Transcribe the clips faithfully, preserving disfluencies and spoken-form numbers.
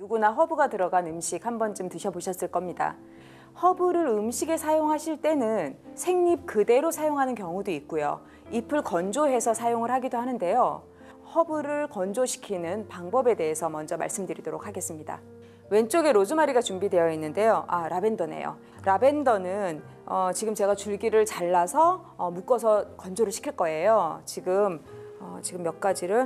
누구나 허브가 들어간 음식 한 번쯤 드셔보셨을 겁니다. 허브를 음식에 사용하실 때는 생잎 그대로 사용하는 경우도 있고요. 잎을 건조해서 사용을 하기도 하는데요. 허브를 건조시키는 방법에 대해서 먼저 말씀드리도록 하겠습니다. 왼쪽에 로즈마리가 준비되어 있는데요. 아, 라벤더네요. 라벤더는 어, 지금 제가 줄기를 잘라서 어, 묶어서 건조를 시킬 거예요. 지금, 어, 지금 몇 가지를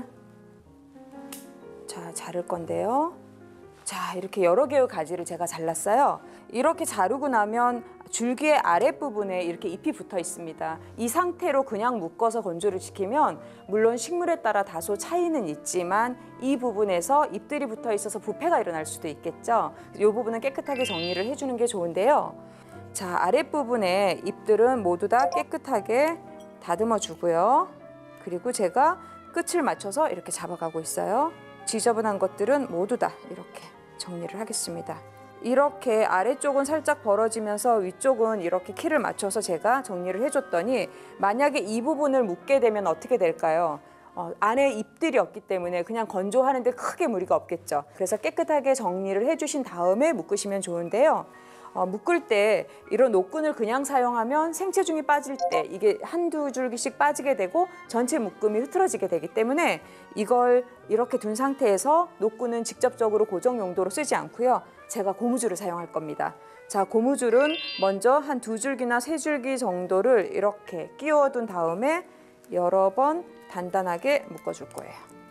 자, 자를 건데요. 자, 이렇게 여러 개의 가지를 제가 잘랐어요. 이렇게 자르고 나면 줄기의 아랫부분에 이렇게 잎이 붙어 있습니다. 이 상태로 그냥 묶어서 건조를 시키면 물론 식물에 따라 다소 차이는 있지만 이 부분에서 잎들이 붙어 있어서 부패가 일어날 수도 있겠죠. 이 부분은 깨끗하게 정리를 해주는 게 좋은데요. 자, 아랫부분에 잎들은 모두 다 깨끗하게 다듬어 주고요. 그리고 제가 끝을 맞춰서 이렇게 잡아가고 있어요. 지저분한 것들은 모두 다 이렇게 정리를 하겠습니다. 이렇게 아래쪽은 살짝 벌어지면서 위쪽은 이렇게 키를 맞춰서 제가 정리를 해줬더니 만약에 이 부분을 묶게 되면 어떻게 될까요? 어, 안에 잎들이 없기 때문에 그냥 건조하는데 크게 무리가 없겠죠. 그래서 깨끗하게 정리를 해주신 다음에 묶으시면 좋은데요. 어, 묶을 때 이런 노끈을 그냥 사용하면 생체중이 빠질 때 이게 한두 줄기씩 빠지게 되고 전체 묶음이 흐트러지게 되기 때문에 이걸 이렇게 둔 상태에서 노끈은 직접적으로 고정 용도로 쓰지 않고요. 제가 고무줄을 사용할 겁니다. 자, 고무줄은 먼저 한 두 줄기나 세 줄기 정도를 이렇게 끼워둔 다음에 여러 번 단단하게 묶어줄 거예요.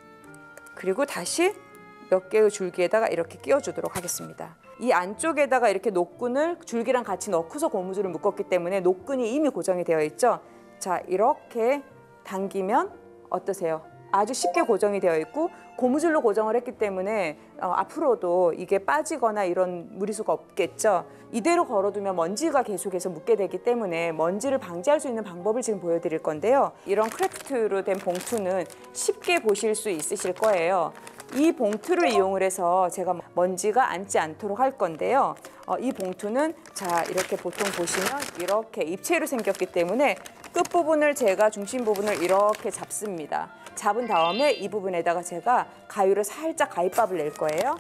그리고 다시 몇 개의 줄기에다가 이렇게 끼워주도록 하겠습니다. 이 안쪽에다가 이렇게 노끈을 줄기랑 같이 넣고서 고무줄을 묶었기 때문에 노끈이 이미 고정이 되어 있죠. 자, 이렇게 당기면 어떠세요? 아주 쉽게 고정이 되어 있고 고무줄로 고정을 했기 때문에 어, 앞으로도 이게 빠지거나 이런 무리수가 없겠죠. 이대로 걸어두면 먼지가 계속해서 묻게 되기 때문에 먼지를 방지할 수 있는 방법을 지금 보여드릴 건데요. 이런 크래프트로 된 봉투는 쉽게 보실 수 있으실 거예요. 이 봉투를 이용을 해서 제가 먼지가 앉지 않도록 할 건데요. 어, 이 봉투는 자, 이렇게 보통 보시면 이렇게 입체로 생겼기 때문에 끝부분을 제가 중심 부분을 이렇게 잡습니다. 잡은 다음에 이 부분에다가 제가 가위로 살짝 가위밥을 낼 거예요.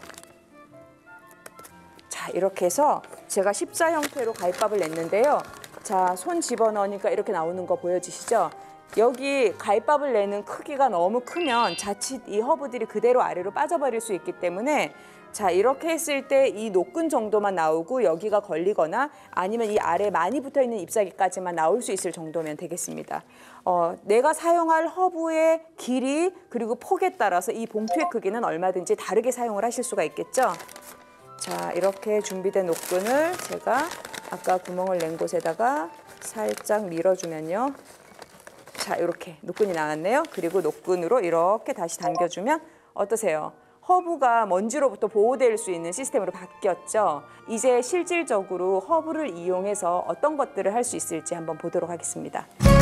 자, 이렇게 해서 제가 십자 형태로 가위밥을 냈는데요. 자, 손 집어넣으니까 이렇게 나오는 거 보여지시죠? 여기 가위밥을 내는 크기가 너무 크면 자칫 이 허브들이 그대로 아래로 빠져버릴 수 있기 때문에 자, 이렇게 했을 때 이 노끈 정도만 나오고 여기가 걸리거나 아니면 이 아래 많이 붙어있는 잎사귀까지만 나올 수 있을 정도면 되겠습니다. 어, 내가 사용할 허브의 길이 그리고 폭에 따라서 이 봉투의 크기는 얼마든지 다르게 사용을 하실 수가 있겠죠. 자, 이렇게 준비된 노끈을 제가 아까 구멍을 낸 곳에다가 살짝 밀어주면요. 자, 이렇게 노끈이 나왔네요. 그리고 노끈으로 이렇게 다시 당겨주면 어떠세요? 허브가 먼지로부터 보호될 수 있는 시스템으로 바뀌었죠. 이제 실질적으로 허브를 이용해서 어떤 것들을 할 수 있을지 한번 보도록 하겠습니다.